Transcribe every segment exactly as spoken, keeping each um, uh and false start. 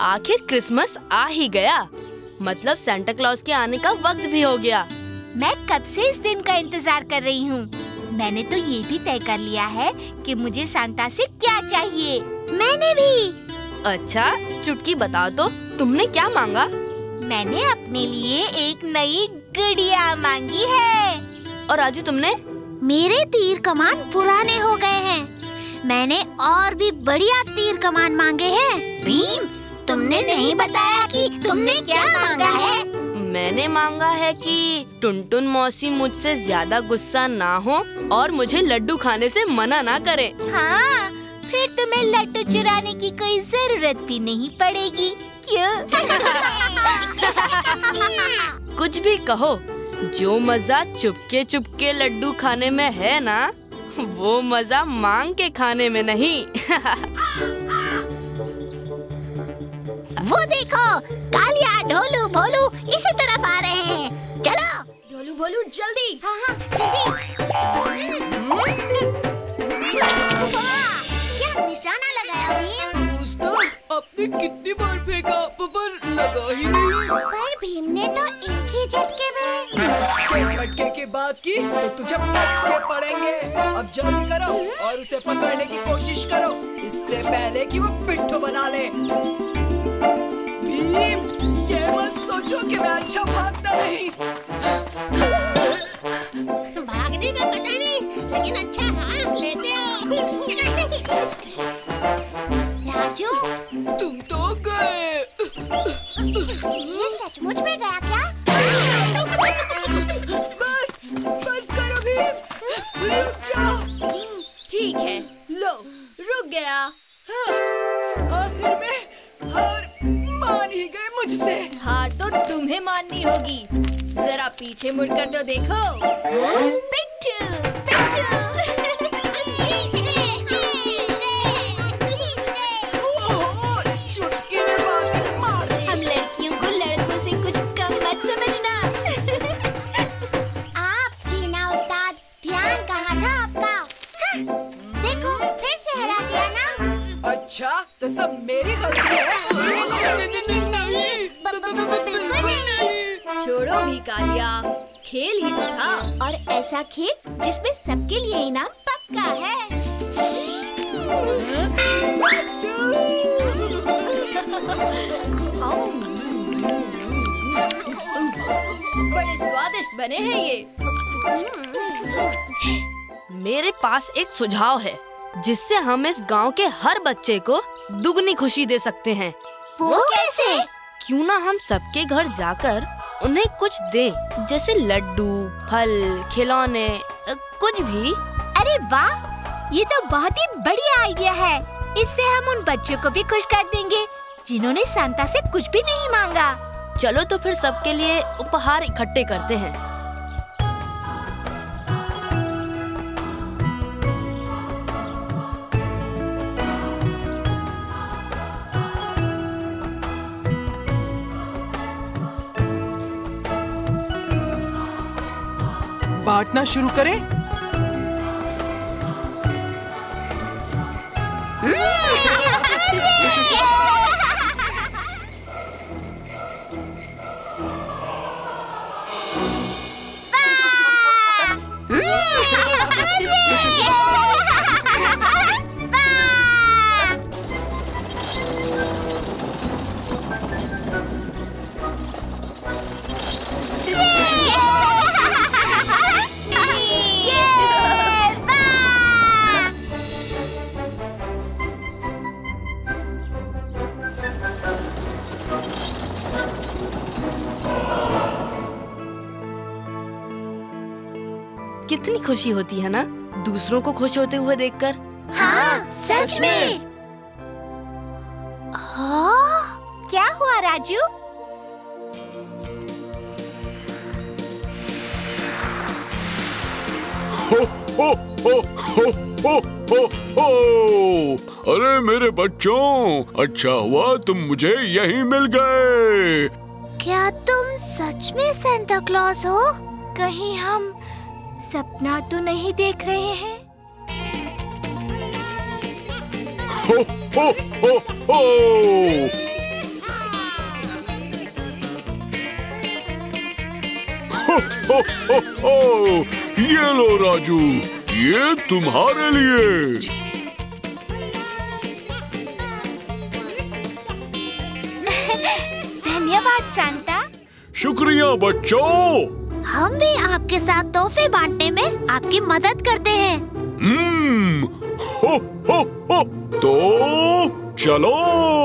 आखिर क्रिसमस आ ही गया। मतलब सांता क्लॉज के आने का वक्त भी हो गया। मैं कब से इस दिन का इंतजार कर रही हूँ। मैंने तो ये भी तय कर लिया है कि मुझे सांता से क्या चाहिए। मैंने भी। अच्छा, चुटकी बताओ तो, तुमने क्या मांगा? मैंने अपने लिए एक नई गुड़िया मांगी है। और राजू तुमने? मेरे तीर कमान पुराने हो गए हैं। मैंने और भी बढ़िया तीर कमान मांगे हैं। भीम, तुमने नहीं बताया कि तुमने क्या मांगा है? मैंने मांगा है कि टुनटुन मौसी मुझसे ज्यादा गुस्सा ना हो और मुझे लड्डू खाने से मना ना करे। हाँ, फिर तुम्हें लड्डू चुराने की कोई जरूरत भी नहीं पड़ेगी। क्यों? कुछ भी कहो, जो मजा चुपके चुपके लड्डू खाने में है ना, वो मजा मांग के खाने में नहीं। वो देखो, कालिया, ढोलू, भोलू इसी तरफ आ रहे हैं। चलो ढोलू भोलू जल्दी। हाँ हाँ जल्दी। क्या निशाना लगाया भीम? उस्ताद, आपने कितनी बार फेंका पर लगा ही नहीं। पर भीम ने तो एक ही झटके में। इसके झटके की बात की तो तुझे पटके पड़ेंगे। अब जल्दी करो और उसे पकड़ने की कोशिश करो, इससे पहले कि वो पिट्ठू बना ले। भीम, ये मत सोचो कि मैं अच्छा भागता नहीं। भागने का पता नहीं, लेकिन अच्छा हाथ लेते हो। राजू, तुम तो गए। ये सचमुच में गया क्या? बस बस करो भीम, रुक जाओ। ठीक है, लो रुक गया। हाँ, आखिर में हार मान ही गए मुझसे। हार तो तुम्हें माननी होगी। जरा पीछे मुड़कर तो देखो। पिट्ठू, पिट्ठू। चुटकी ने बात मार। हम लड़कियों को लड़कों से कुछ कम मत समझना। आप भी ना उस्ताद, ध्यान कहाँ था आपका? हाँ, देखो फिर से हरा दिया ना। अच्छा, तो सब मेरी गलती है। छोड़ो भी कालिया, खेल ही तो था। और ऐसा खेल जिसमें सबके लिए इनाम पक्का है। बड़े स्वादिष्ट बने हैं ये। मेरे पास एक सुझाव है जिससे हम इस गांव के हर बच्चे को दुगनी खुशी दे सकते हैं। वो कैसे? क्यों ना हम सबके घर जाकर उन्हें कुछ दें, जैसे लड्डू, फल, खिलौने, कुछ भी। अरे वाह, ये तो बहुत ही बढ़िया आइडिया है। इससे हम उन बच्चों को भी खुश कर देंगे जिन्होंने सांता से कुछ भी नहीं मांगा। चलो तो फिर सबके लिए उपहार इकट्ठे करते हैं। बांटना शुरू करें। कितनी खुशी होती है ना दूसरों को खुश होते हुए देखकर। हाँ, सच में। हाँ, क्या हुआ राजू? हो हो हो हो हो हो हो। अरे मेरे बच्चों, अच्छा हुआ तुम मुझे यहीं मिल गए। क्या तुम सच में सांता क्लॉज हो? कहीं हम सपना तो नहीं देख रहे हैं? हो हो हो हो। हो हो हो हो। ये लो राजू, ये तुम्हारे लिए। धन्यवाद सांता। शुक्रिया बच्चों। हम भी आपके साथ तोहफे बांटने में आपकी मदद करते हैं। हम्म, हो हो हो। तो चलो।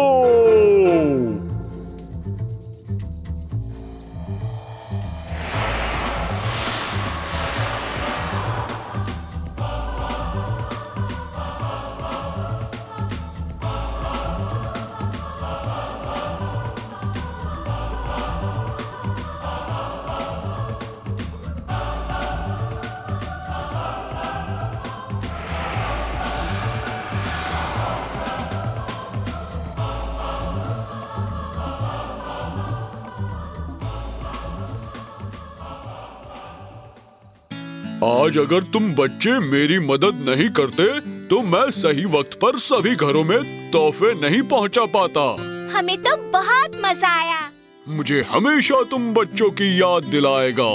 आज अगर तुम बच्चे मेरी मदद नहीं करते तो मैं सही वक्त पर सभी घरों में तोहफे नहीं पहुंचा पाता। हमें तो बहुत मजा आया। मुझे हमेशा तुम बच्चों की याद दिलाएगा।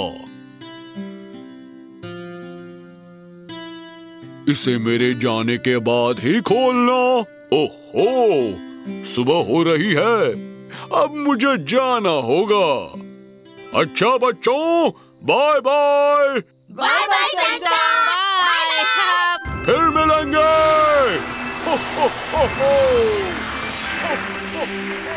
इसे मेरे जाने के बाद ही खोलना। ओहो, सुबह हो रही है, अब मुझे जाना होगा। अच्छा बच्चों, bye bye. Bye bye Santa. फिर मिलेंगे। हो, हो, हो, हो। हो, हो, हो।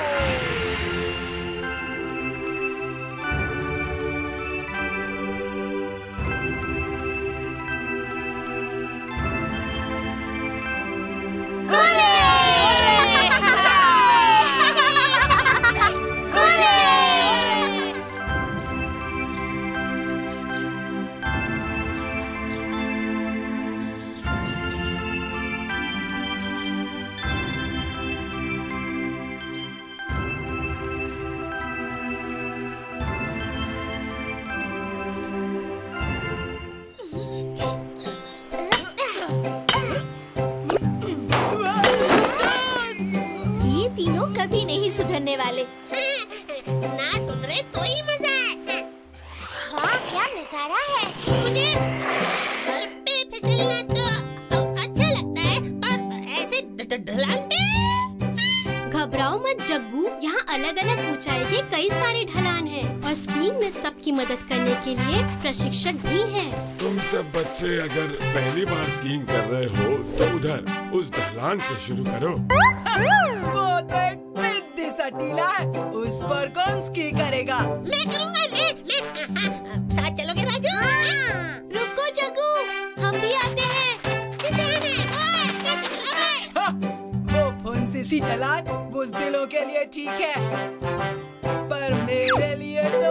कभी नहीं सुधरने वाले। ना सुधरे तो ही मजा है। वाह, क्या नजारा है। मुझे बर्फ पे फिसलना तो अच्छा लगता है, पर ऐसे ढलान पे। घबराओ मत जग्गू, यहाँ अलग अलग ऊंचाई के कई सारे ढलान हैं और स्कीइंग में सबकी मदद करने के लिए प्रशिक्षक भी हैं। तुम सब बच्चे अगर पहली बार स्कीइंग कर रहे हो तो उधर उस ढलान से शुरू करो। वो तो एक बिद्दी सा टीला है, उस पर कौन स्की करेगा? मैं करूँगा। मैं मैं साथ चलोगे राजू? रुको जग्गू, हम भी आते हैं। हाँ, वो फुंसी सी ढलान बुज़दिलों के लिए ठीक है, पर मेरे लिए तो